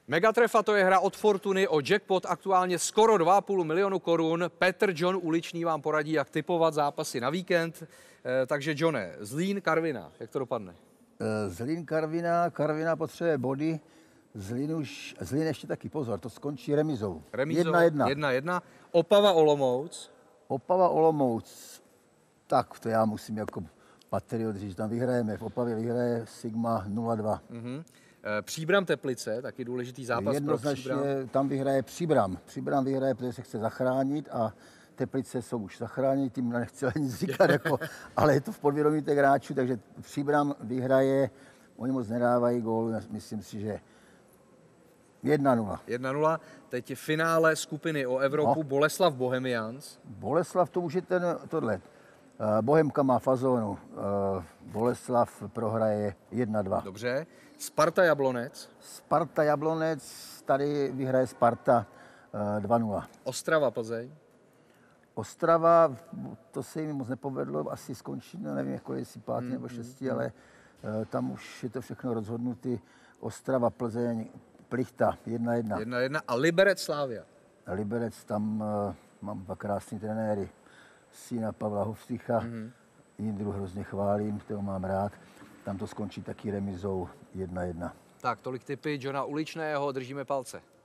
Megatrefa, to je hra od Fortuny o jackpot aktuálně skoro 2,5 milionu korun. Petr John Uličný vám poradí, jak tipovat zápasy na víkend. Takže Johne, Zlín, Karviná, jak to dopadne? Zlín, Karviná potřebuje body. Zlín ještě taky pozor, to skončí remizou. 1-1. Opava, Olomouc. Opava, Olomouc. Tak to já musím jako patriot říct, tam vyhrajeme. V Opavě vyhraje Sigma 0-2. Příbram, Teplice, taky důležitý zápas pro Příbram. Tam vyhraje Příbram. Příbram vyhraje, protože se chce zachránit a Teplice jsou už zachráněni, tím nechci nic říkat, jako, ale je to v podvědomí těch hráčů, takže Příbram vyhraje, oni moc nedávají gól, myslím si, že 1-0. 1-0. Teď je finále skupiny o Evropu, Boleslav Bohemians. Boleslav, to už je tohle. Bohemka má fazónu, Boleslav prohraje 1-2. Dobře. Sparta Jablonec. Sparta Jablonec, tady vyhraje Sparta 2-0. Ostrava Plzeň. Ostrava, to se jim moc nepovedlo, asi skončí, nevím, jako jestli 5. nebo 6. ale tam už je to všechno rozhodnuté. Ostrava, Plzeň, Plichta 1-1. 1-1 a Liberec Slavia. Liberec, tam mám dva krásný trenéry. Syna Pavla Hofstýcha, Jindru hrozně chválím, kterou mám rád. Tam to skončí taky remizou 1-1. Tak, tolik tipy Johna Uličného, držíme palce.